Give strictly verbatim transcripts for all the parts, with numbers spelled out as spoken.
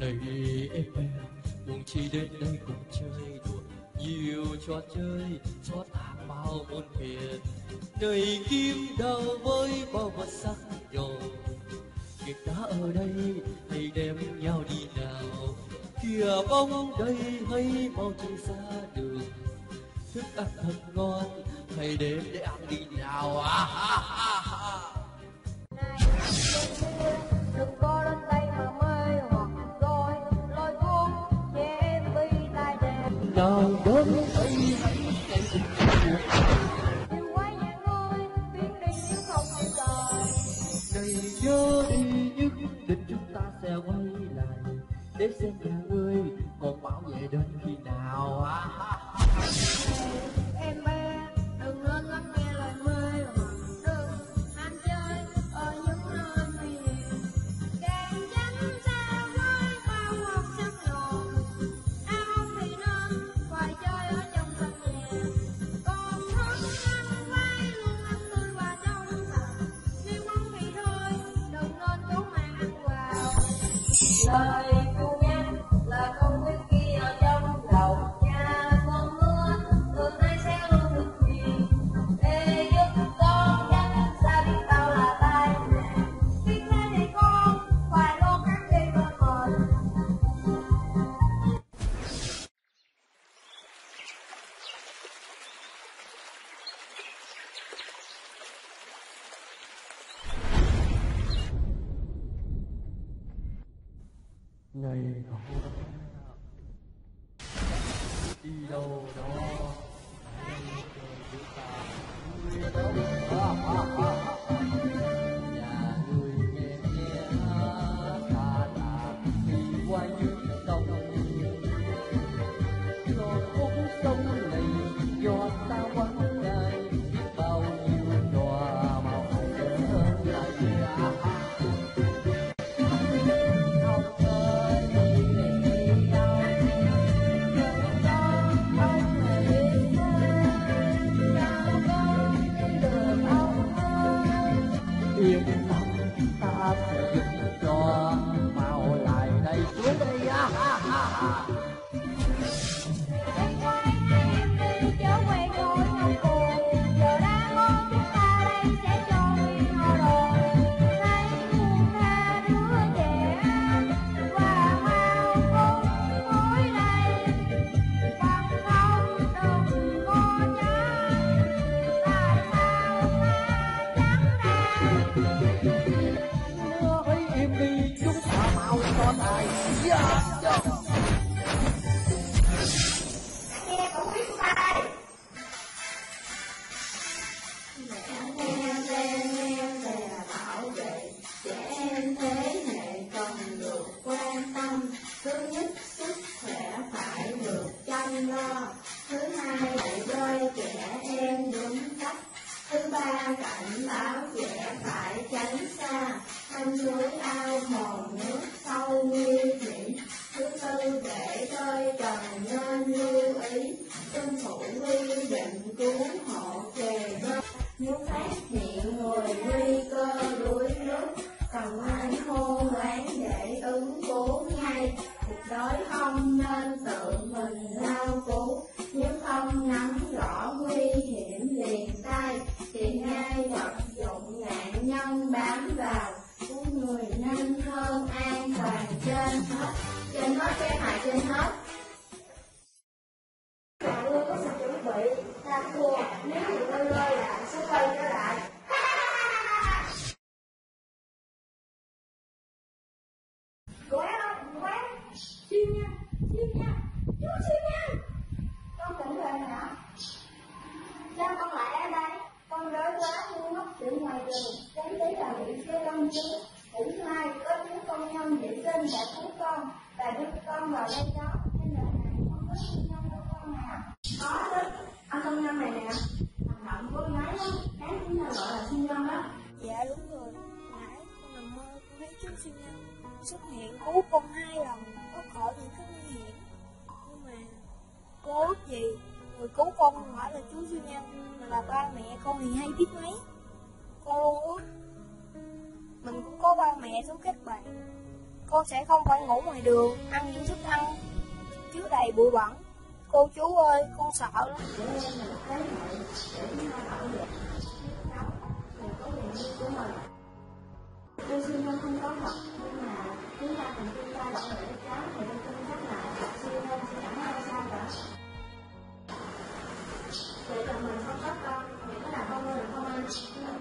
Này em bé, cùng chi đến đây cùng chơi đùa nhiều trò chơi cho ta bao muôn phiền. Này kim đào với bao vật sắc nhọn, người ta ở đây hãy đem nhau đi nào. Kìa bóng đây hãy mau chạy ra đường, thức ăn thật ngon hãy đến để ăn đi nào. À, à, à, à. Này đừng có đến đây mà mê hoặc rồi lôi cuốn trẻ em bi tai đẹp. Nào đến đây hãy chạy cùng nhau. Nhưng quái nhà ơi biến đi nếu không hay trời. Này nhớ đi nhất định chúng ta sẽ quay lại để xem nhà ơi còn bảo vệ đến khi nào. À, à, à. Em bé đừng nên lắng nghe lời mê hoặc đừng ham chơi ở những nơi nguy hiểm. Càng tránh xa với bao ngọt sắc nhọn, đàn ông thì nên phải chơi ở trong căn nhà. Còn thức ăn vay luôn ăn tươi và trong sạch, nếu không thì thôi đừng nên cố mà ăn vào. Lời cô nhắc là không biết ghi ở trong đầu nhà con mưa từ nay sẽ luôn được nhìn để giúp con tránh xa biết bao là tai nạn. Biết thế thì con phải luôn khắc ghi bên mình. Này cậu đi đâu đó, hãy chờ chúng ta người đâu. À, à, à, à. Nhà người nghe nghe ta là đi qua những sông, còn khúc sông này do ta quăng dài biết bao nhiêu đóa màu hồng lớn lại. À, à. Yên tâm ta sẽ giúp cho mau lại đây xuống đây. À, à, à, à. Em qua đây hai em đi chớ quay rồi không buồn. Giờ đã có chúng ta đây sẽ cho nguyên họ rồi. Hãy buông tha đứa trẻ và mau cùng ngồi đây. Bằng không đừng có trách tại sao ta chẳng ra. Đưa hãy im đi, chúng ta mau cho tài. Dạ, dạ. Nghe cậu biết ta đây. Nghe xem nghe về là bảo vệ trẻ em thế hệ cần được quan tâm. Thứ nhất, sức khỏe phải được chăm lo. Thứ hai, dạy đôi trẻ em đúng cách. Thứ ba, cảnh báo trẻ phải tránh xa thân núi ao hồ nước sâu nguy hiểm. Thứ tư, để đôi cần nên lưu ý tuân thủ quy định cứu hộ kề bên. Nếu phát hiện người nguy cơ đuối nước cần nên hô hoán để ứng cứu ngay. Tuyệt đối không nên tự mình lao cứu nếu không nắm rõ nguy hiểm liền tay thì ngay vật dụng nạn nhân bám vào. Cứu người nhanh hơn an toàn trên hết. Trên hết cái hại trên hết. Bạn luôn có sự chuẩn bị, ta thua, nếu bị rơi rơi lại sẽ quay trở lại. Quá không? Quá! Siêu nha! Siêu nha! Chú siêu nha! Con tỉnh về rồi ạ. Sao con lại ở đây? Con rối quá muốn mất chuyện ngoài đường, tránh tí là bị xe lông chứ. Thứ hai, có chú công nhân vệ sinh đã cứu con và đưa con vào đây đó. Nên lần này không có siêu nhân đâu con nào. Có chứ, anh công nhân này nè, hành động của con gái đó, cái chúng ta gọi là siêu nhân đó. Dạ đúng rồi, nãy con nằm mơ con thấy chú siêu nhân xuất hiện cứu con hai lần, thoát khỏi những cái nguy hiểm. Nhưng mà cô ước gì người cứu con không phải là chú siêu nhân mà là ba mẹ con thì hay biết mấy. Con luôn ước mình cũng có ba mẹ giống các bạn, con sẽ không phải ngủ ngoài đường, ăn những thức ăn chứa đầy bụi bẩn. Cô chú ơi, con sợ lắm. Để em là một thế hệ để chúng ta bảo vệ và có quyền riêng của mình. Tôi siêu nhân không có thật, nhưng mà chúng ta cần chúng ta bảo vệ các cháu thì tôi tin chắc là siêu nhân sẽ chẳng ai sao cả. Để chồng mình không có con, miễn là con mình không ăn.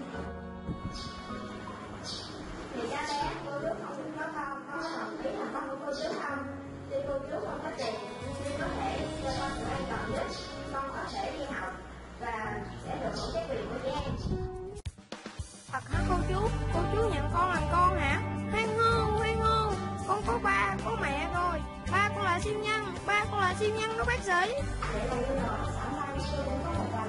Thì cha bé, cô chú không có con, con có đồng ý là con của cô chú không? Tuy cô chú không có tiền, nhưng có thể cho con sự an toàn nhất, con có thể đi học và sẽ được hưởng cái quyền của cha. Thật hả cô chú? Cô chú nhận con làm con hả? Hoan hô, hoan hô. Con có ba, có mẹ rồi. Ba con là siêu nhân, ba con là siêu nhân đó bác sĩ. Vậy là bây giờ, sáng nay tôi cũng có một